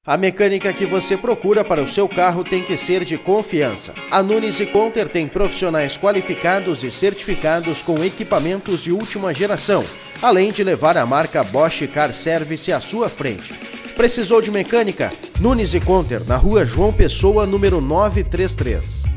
A mecânica que você procura para o seu carro tem que ser de confiança. A Nunes e Conter tem profissionais qualificados e certificados com equipamentos de última geração, além de levar a marca Bosch Car Service à sua frente. Precisou de mecânica? Nunes e Conter, na rua João Pessoa, número 933.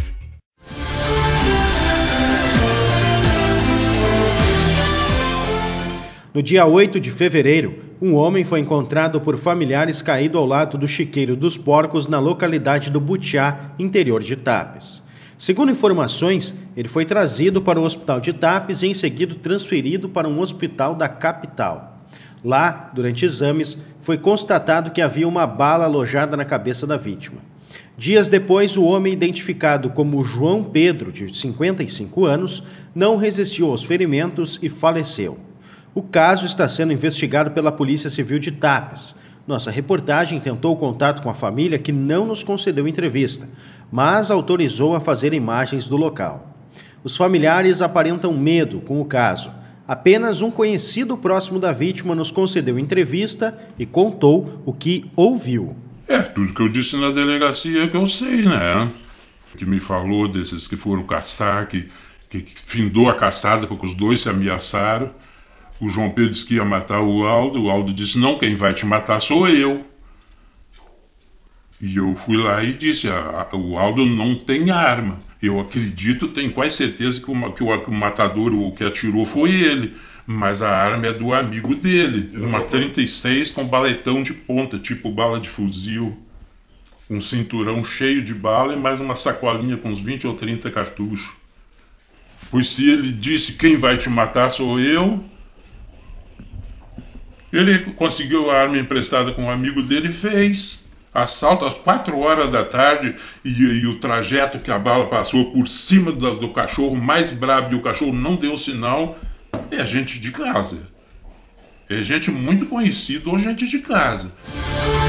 No dia 8 de fevereiro, um homem foi encontrado por familiares caído ao lado do chiqueiro dos porcos na localidade do Butiá, interior de Tapes. Segundo informações, ele foi trazido para o hospital de Tapes e em seguida transferido para um hospital da capital. Lá, durante exames, foi constatado que havia uma bala alojada na cabeça da vítima. Dias depois, o homem, identificado como João Pedro, de 55 anos, não resistiu aos ferimentos e faleceu. O caso está sendo investigado pela Polícia Civil de Tapes. Nossa reportagem tentou contato com a família, que não nos concedeu entrevista, mas autorizou a fazer imagens do local. Os familiares aparentam medo com o caso. Apenas um conhecido próximo da vítima nos concedeu entrevista e contou o que ouviu. Tudo que eu disse na delegacia que eu sei, né? Que me falou desses que foram caçar, que findou a caçada porque os dois se ameaçaram. O João Pedro disse que ia matar o Aldo disse, não, quem vai te matar sou eu. E eu fui lá e disse, o Aldo não tem arma. Eu acredito, tenho quase certeza que o matador, o que atirou, foi ele. Mas a arma é do amigo dele, uma 36 com baletão de ponta, tipo bala de fuzil. Um cinturão cheio de bala e mais uma sacolinha com uns 20 ou 30 cartuchos. Pois se ele disse, quem vai te matar sou eu... Ele conseguiu a arma emprestada com um amigo dele e fez assalto às 4 horas da tarde e o trajeto que a bala passou por cima do cachorro mais brabo e o cachorro não deu sinal, é gente de casa. É gente muito conhecida ou gente de casa.